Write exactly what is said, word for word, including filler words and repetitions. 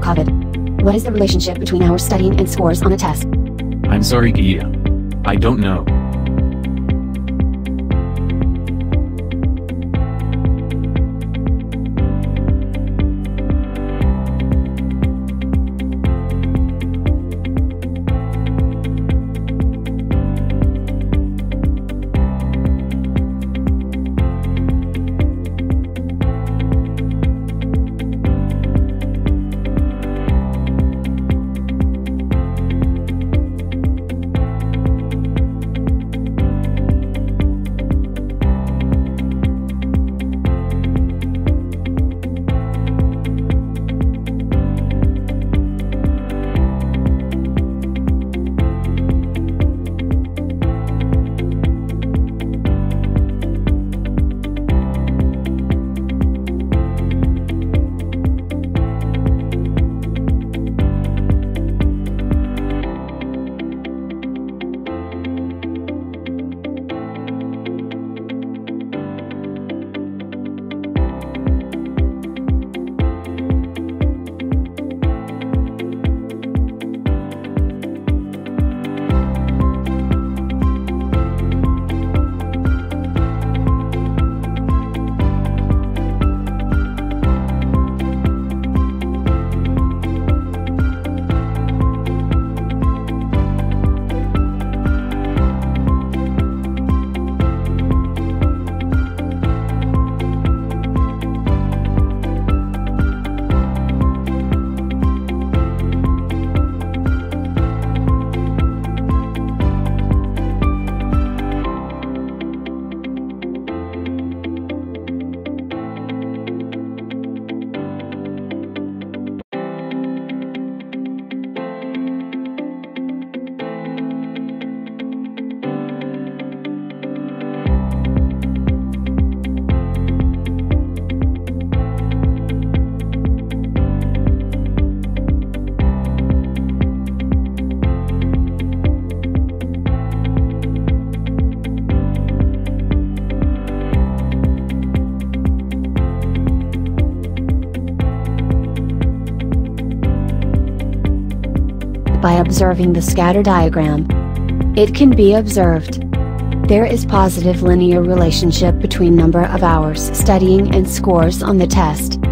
COVID. What is the relationship between hours studying and scores on a test? I'm sorry, Gia. I don't know. By observing the scatter diagram, it can be observed there is positive linear relationship between number of hours studying and scores on the test.